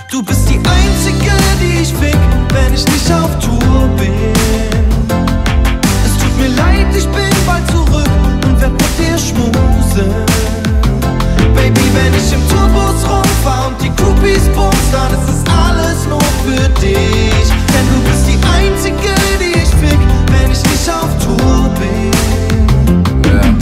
Du bist die einzige, die ich fick, wenn ich nicht auf Tour bin. Es tut mir leid, ich bin bald zurück und werd mit dir schmusen. Baby, wenn ich im Tourbus rumfahr und die Groupies bumst, dann ist es alles nur für dich. Denn du bist die einzige, die ich fick, wenn ich nicht auf Tour bin.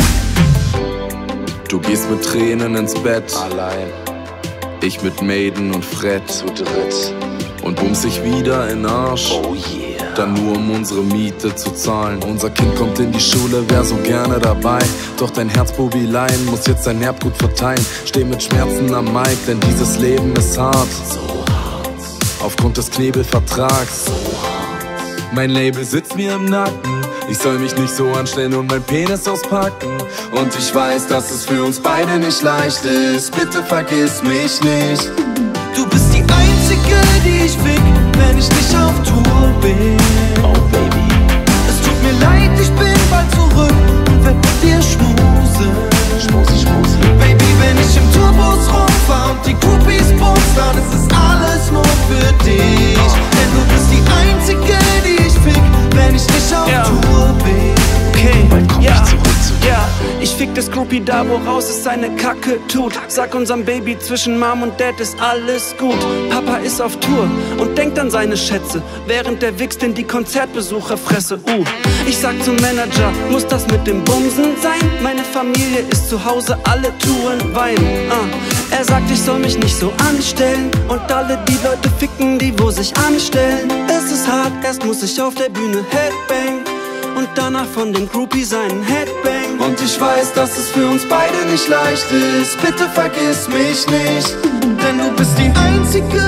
Yeah. Du gehst mit Tränen ins Bett, allein. Ich mit Maiden und Fred Zu dritt. und bums sich wieder in Arsch. Oh yeah. Dann nur um unsere Miete zu zahlen. Unser Kind kommt in die Schule, wär so gerne dabei. Doch dein Herzbubilein muss jetzt dein Erbgut verteilen. Steh mit Schmerzen am Mic, denn dieses Leben ist hart. So hart. Aufgrund des Knebelvertrags. So hart. Mein Label sitzt mir im Nacken. Ich soll mich nicht so anstellen und mein Penis auspacken. Und ich weiß, dass es für uns beide nicht leicht ist. Bitte vergiss mich nicht. Du bist die einzige, die ich fick, wenn ich nicht auf Tour bin. Oh baby. Es tut mir leid, ich bin bald zurück und werd mit dir schmusen. Schmusi, schmusi. Baby, wenn ich im Tourbus rumfahr und die Groupies bumst, dann ist es alles nur für dich. Denn du bist die einzige, die ich fick, wenn ich nicht auf Tour bin. Okay, Bald komm ich zurück zu dir. ja, ich fick das Groupie da, woraus es seine Kacke tut. Sag unserem Baby, zwischen Mom und Dad ist alles gut. Papa ist auf Tour und denkt an seine Schätze, während der Wichs denn die Konzertbesucher fresse. Ich sag zum Manager, muss das mit dem Bumsen sein? Meine Familie ist zu Hause, alle Touren weinen. Er sagt, ich soll mich nicht so anstellen und alle die Leute ficken, die wo sich anstellen. Es ist hart, erst muss ich auf der Bühne Headbang und danach von dem Groupie seinen Headbang. Und ich weiß, dass es für uns beide nicht leicht ist. Bitte vergiss mich nicht. Denn du bist die einzige.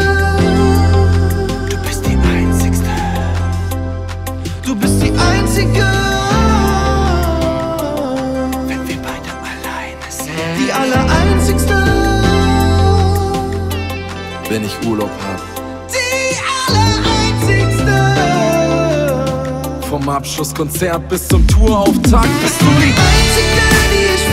Du bist die Einzigste. Du bist die einzige. Wenn wir beide alleine sind. Die allereinzigste. Wenn ich Urlaub hab. Die allereinzigste. Vom Abschlusskonzert bis zum Tourauftakt bist du Die einzige, die ich